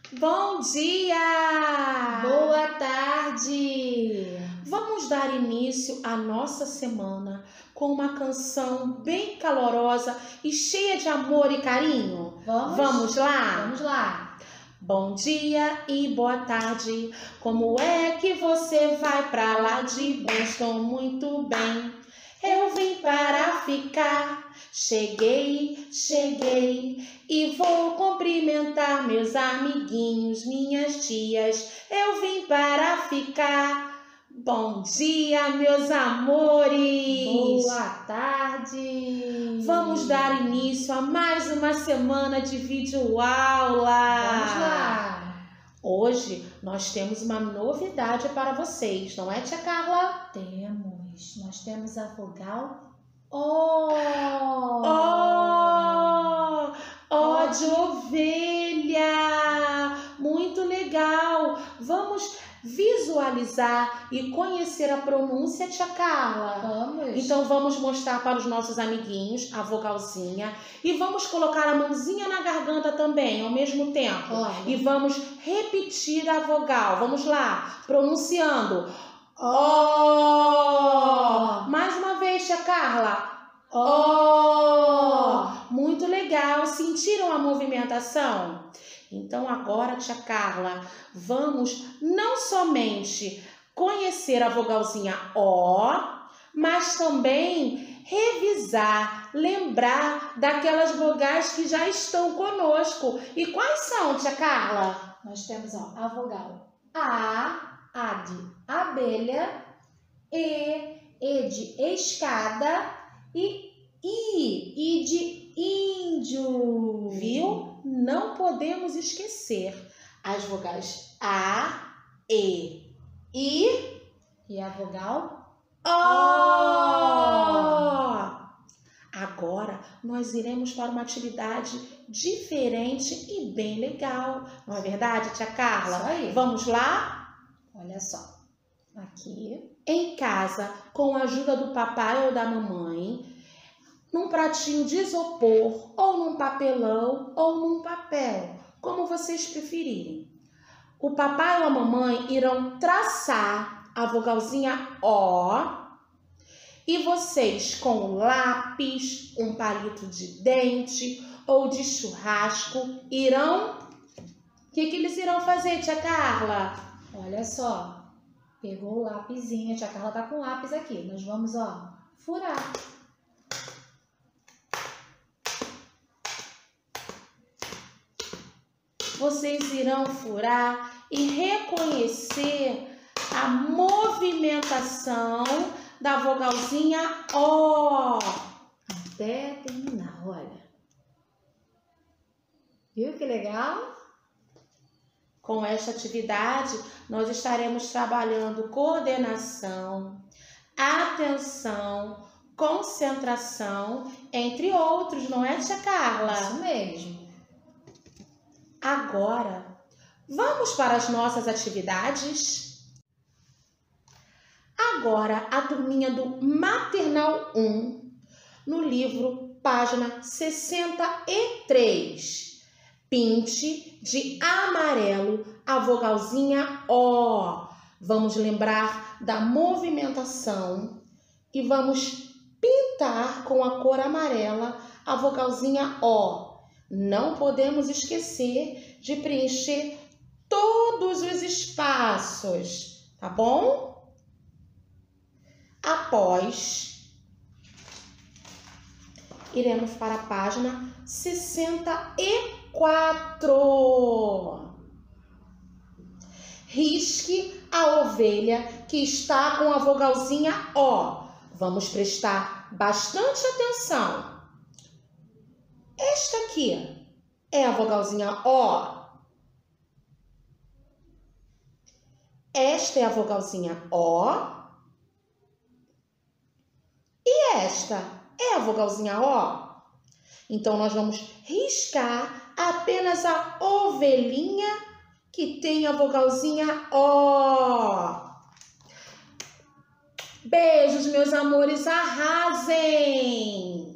Bom dia! Boa tarde! Vamos dar início à nossa semana com uma canção bem calorosa e cheia de amor e carinho. Vamos lá? Vamos lá! Bom dia e boa tarde, como é que você vai pra lá de bem? Estou muito bem, eu vim para ficar. Cheguei e vou cumprimentar meus amiguinhos, minhas tias. Eu vim para ficar. Bom dia, meus amores! Boa tarde! Vamos dar início a mais uma semana de videoaula. Vamos lá! Hoje nós temos uma novidade para vocês, não é, tia Carla? Nós temos a vogal O. O de ovelha! Muito legal! Vamos visualizar e conhecer a pronúncia, tia Carla? Vamos! Então vamos mostrar para os nossos amiguinhos a vogalzinha e vamos colocar a mãozinha na garganta também ao mesmo tempo. Olha. E vamos repetir a vogal. Vamos lá, pronunciando. O. Mais uma vez, tia Carla. O. Muito legal. Sentiram a movimentação? Então agora, tia Carla, vamos não somente conhecer a vogalzinha O, mas também revisar, lembrar daquelas vogais que já estão conosco. E quais são, tia Carla? Nós temos a vogal A de abelha, E de escada e I de índio. Viu? Não podemos esquecer as vogais A, E, I e a vogal O. Agora nós iremos para uma atividade diferente e bem legal. Não é verdade, tia Carla? Isso aí. Vamos lá? Olha só. Aqui. Em casa, com a ajuda do papai ou da mamãe, num pratinho de isopor, ou num papelão, ou num papel, como vocês preferirem. O papai ou a mamãe irão traçar a vogalzinha O e vocês, com um lápis, um palito de dente ou de churrasco, irão... O que eles irão fazer, tia Carla? Olha só. Pegou o lapisinho, a tia Carla tá com o lápis aqui. Nós vamos, furar. Vocês irão furar e reconhecer a movimentação da vogalzinha O. Até terminar, olha. Viu que legal? Com esta atividade, nós estaremos trabalhando coordenação, atenção, concentração, entre outros, não é, tia Carla? Isso mesmo. Agora, vamos para as nossas atividades? Agora, a turminha do Maternal 1, no livro, página 63. Pinte de amarelo a vogalzinha O. Vamos lembrar da movimentação e vamos pintar com a cor amarela a vogalzinha O. Não podemos esquecer de preencher todos os espaços, tá bom? Após, iremos para a página 64. Risque a ovelha que está com a vogalzinha O. Vamos prestar bastante atenção. Esta aqui é a vogalzinha O. Esta é a vogalzinha O. E esta é a vogalzinha O. Então, nós vamos riscar apenas a ovelhinha que tem a vogalzinha O. Beijos, meus amores, arrasem!